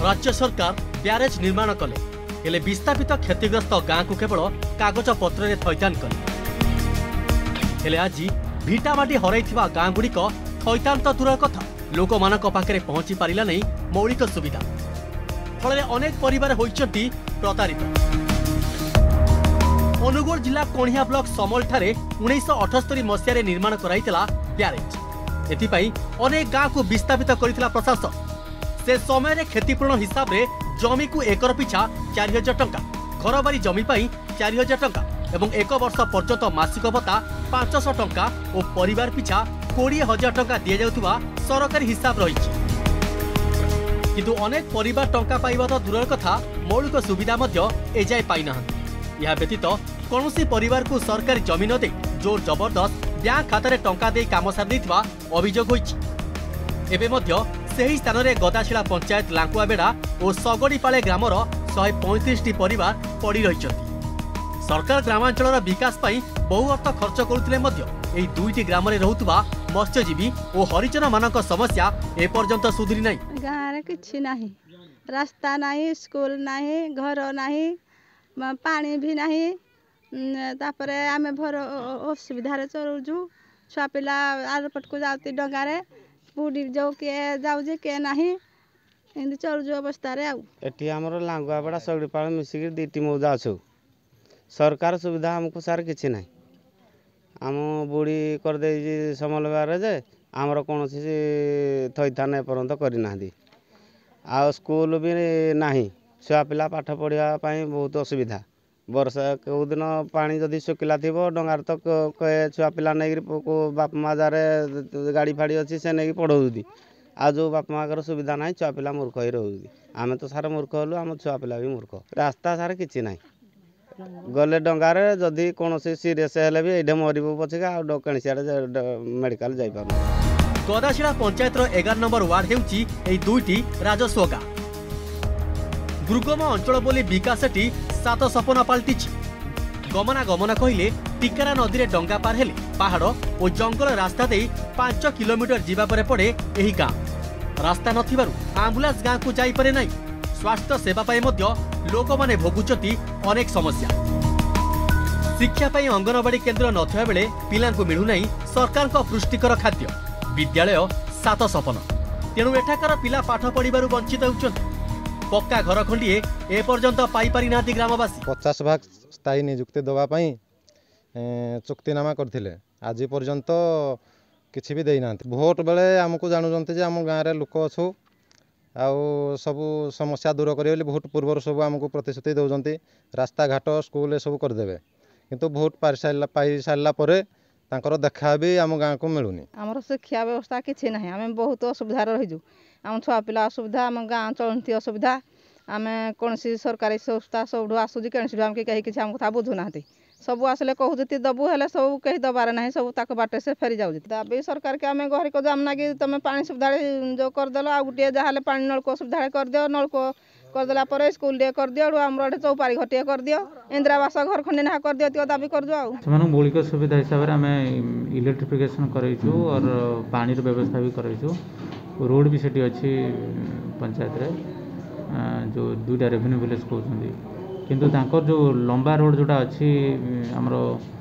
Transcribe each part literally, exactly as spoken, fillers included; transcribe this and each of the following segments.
राज्य सरकार ब्यारेज निर्माण कले हेले विस्थापित क्षतिग्रस्त गाँ को केवल कागज पत्र रे थैतान कले हेले आज भिटामाटी हराइथिबा गाँ गुड़िक थैतान तो दूर कथा लोक मानक पाखरे पहुंची पारिला नहीं मौलिक सुविधा फल अनेक परिवार होइचंती प्रतारित। अनुगुल जिला कोणिया ब्लॉक समल ठारे उन्नीस अठस्तरी मसीह निर्माण कराइतिला ब्यारेज एथिपाई अनेक गाँ को विस्थापित करितिला प्रशासन से समय क्षतिपूरण हिसाब रे जमी को एकर पिछा चार हजार टंका घर बारी जमी पाई चार हजार टंका एवं एक वर्ष पर्यंत मासिक भत्ता पांचश टंका और परिवार पिछा कोड़े हजार टंका दि जाउथुबा सरकारी हिसाब रही किंतु अनेक परिवार टंका पाइबा तो दूर कथा मौलिक सुविधा मध्य एजाए पाई नाहंती। यह व्यतीत कौनसी परिवार को सरकारी जमी न दे जोर जबरदस्त बैंक खाता टंका दे काम सार देथिबा अभियोग होइछि। एबे मध्य सही स्थान में गदाशिला पंचायत लांकुआबेड़ा और सगड़ीपाले ग्रामर शहे पैंतीस टी परिवार पड़ी रही। सरकार ग्रामांचल विकास पाई बहु अर्थ खर्च करुथिले मध्य एही दुईटी ग्राम में रहुतबा मत्स्यजीवी और हरिजन मानक समस्या एपर्यंत सुधरी नहीं। गाँव में किछि नहीं, रास्ता नहीं, स्कूल नहीं, घर नहीं, पानी भी नहीं। तापरे आमे भर असुविधा चलुचु छुआ पिला आरपट को जाती डंगारे बुढ़ी जो किए जाऊे किए नहीं एमती चलुचु अवस्था एटी आमर लांगुआबड़ा सगड़ीपाल मिसिक दीटी मौजा अच्छु सरकार सुविधा आमको सार किसी ना आम बुढ़ी करदे समल ब्यारेज आमर कौन थैथान एपर्यंत करना आ स्कूल भी नहीं छुआ पिला पाठ पढ़ा बहुत असुविधा वर्षा कौ दिन पानी जदि शुखिला थी डंगार तो छुआ पिला नहीं बाप माँ जारे गाड़ी फाड़ी अच्छी से नहीं पढ़ाऊँ आ जो बाप माँ का सुविधा ना छुआ पिला मूर्ख ही रोगी आम तो सार मूर्ख हलु आम छुआ पिला भी मूर्ख रास्ता सार कि ना गले डंगार जदि कौन सीरीयस हेले भी ये मरबू पछे आ कहीं सियाड़े मेडिकल जापर। गदाशिला पंचायत एगार नंबर वार्ड हेउची एई दुईटी राजस्व गाँ दुर्गम अंचल बोली विकास टी सात सपन पलटि गमना गमना कहले टिकारा नदी में डंगा पार हेले पहाड़ और जंगल रास्ता दे पांच किलोमीटर जीवा परे पड़े एही गाँ रास्ता नथिबारु आम्बुलांस गाँ को जाई पारे नहीं। स्वास्थ्य सेवा पाई मध्य लोक माने भोगुचंती अनेक समस्या। शिक्षा पाई अंगनवाड़ी केन्द्र नथिबा बेले पिलांकु मिलु नहीं सरकार को पुष्टिकर खाद्य विद्यालय सात सपन तेणु एठाकार पिला पाठ पढ़िबारु वंचित होउचंती। पक्का घर खंडिए एपर्यंत पाई पारि नाती ग्रामवासी पचास भाग स्थायी नियुक्ति दवापाई चुक्तिनामा करथिले आज पर्यंत किछि भी देना भोट बेले आमको जानुचंती जे आम गाँव लोक अच्छु आउ सबू समस्या दूर करें भोट पूर्व सब आमको प्रतिश्रुति दौरान रास्ता घाट स्कूल सब करदे किंतु भोट पाई सारा पर देखा भी आम गाँव को मिलूनी आमर शिक्षा व्यवस्था किसी ना आम बहुत असुविधा रहीजु आम छुआ पिला असुविधा आम गाँ चलती असुविधा आम कौन सरकारी संस्था सब आसूँ कहीं कहीं किसी आम कथा बुझुना सब आसले कहते दबू हेले सब कहीं दबार ना सब ताक बाटे से फेरी जाऊँ दाबी सरकार के आम घर को जामना कि तुम पानी सुविधा जो करदेल आ गोटे जहाँ पानी नलको सुविधा करदियो नलको करदेला पर स्कूल टे कर दियो आमर चौपारी घर टे कर दियो इंदिरावास घर खंडे ना कर दियो दाबी कर जो मौलिक सुविधा हिसाब से आम इलेक्ट्रिफिकेशन करूँ और पानी व्यवस्था भी करूँ रोड भी सेठी अच्छी पंचायत रे जो दुईटा रेवेन्यू विलेज कहते किंतु तांकर जो लंबा रोड जोटा अच्छी आमर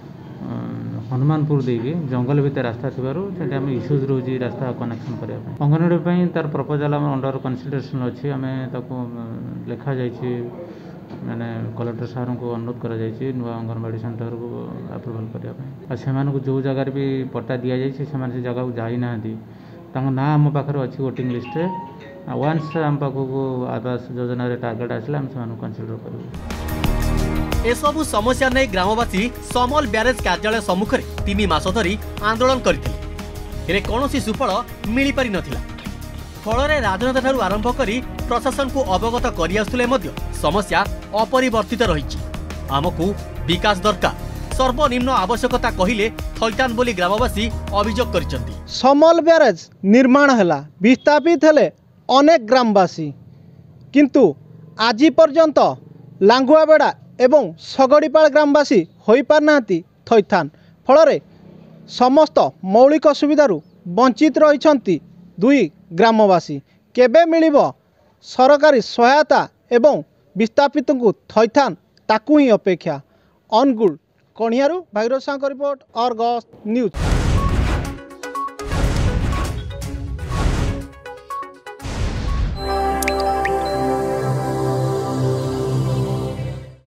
हनुमानपुर देकी जंगल भितर रास्ता थी आम इश्यूज रोज रास्ता कनेक्शन करने अंगनवाड़ी तार प्रपोजाल आम अंडर कनसिडरेशन अच्छी आम लिखा जाइए मैंने कलेक्टर सार को अनुरोध करा जाइए नुआ अंगनवाड़ी सेंटर को अप्रूवल करने से जो जगार भी पट्टा दि जाए से जगह को जाई ना ना आम पाखे अच्छी वोटिंग लिस्ट वन्स आम पाखक आवास योजना टार्गेट आसला आम कनसिडर कर एसबू समस्या नहीं ग्रामवासी समल ब्यारेज कार्यालय सम्मुख में तीन मास धरी आंदोलन करते कौन सुफल मिल पारि नथिला फल राजनेता ठारू आरंभ कर प्रशासन को अवगत कर समस्या अपरिवर्तित रही आमको विकास दरकार सर्वनिम्न आवश्यकता कहिले थैथान बोली ग्रामवासी अभियोग करिसेंती। समल ब्यारेज निर्माण हैला विस्थापित हेले अनेक ग्रामवासी किंतु आज पर्यंत लांगुआबेड़ा एवं सगड़ीपाल ग्रामवासी होई पारनांती थैथान फल समस्त मौलिक सुविधारू वंचित रहिछंती दुई ग्रामवासी केबे मिलिबो सरकारी सहायता एवं विस्थापित को थैथान ताकू ही अपेक्षा। अनुगुल कणियारू Bhagirath Sahu report Argus news.